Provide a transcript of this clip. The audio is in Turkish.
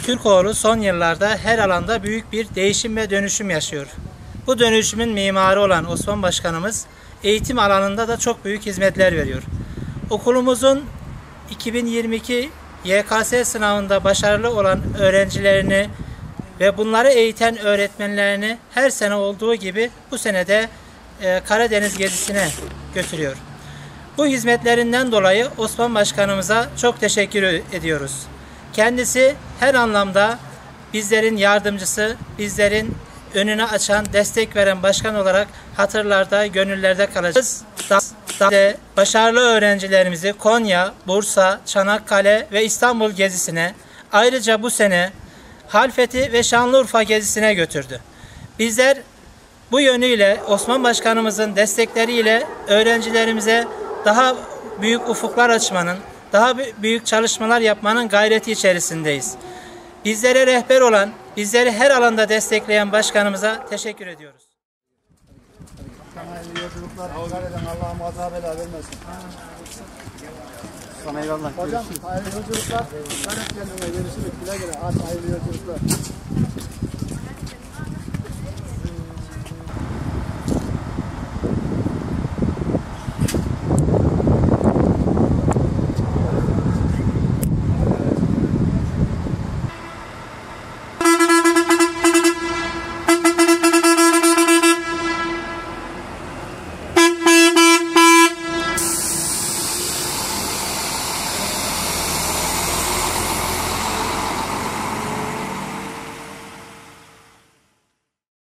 Türkoğlu son yıllarda her alanda büyük bir değişim ve dönüşüm yaşıyor. Bu dönüşümün mimarı olan Osman Başkanımız eğitim alanında da çok büyük hizmetler veriyor. Okulumuzun 2022 YKS sınavında başarılı olan öğrencilerini ve bunları eğiten öğretmenlerini her sene olduğu gibi bu sene de Karadeniz gezisine götürüyor. Bu hizmetlerinden dolayı Osman Başkanımıza çok teşekkür ediyoruz. Kendisi her anlamda bizlerin yardımcısı, bizlerin önünü açan, destek veren başkan olarak hatırlarda, gönüllerde kalacağız. Başarılı öğrencilerimizi Konya, Bursa, Çanakkale ve İstanbul gezisine, ayrıca bu sene Halfeti ve Şanlıurfa gezisine götürdü. Bizler bu yönüyle Osman Başkanımızın destekleriyle öğrencilerimize daha büyük ufuklar açmanın, daha büyük çalışmalar yapmanın gayreti içerisindeyiz. Bizlere rehber olan, bizleri her alanda destekleyen başkanımıza teşekkür ediyoruz. Hayırlı yolculuklar. Allah'ım azab bela vermesin. Sana eyvallah. Hocam hayırlı yolculuklar. Görüşürüz. Güle güle. Hayırlı yolculuklar.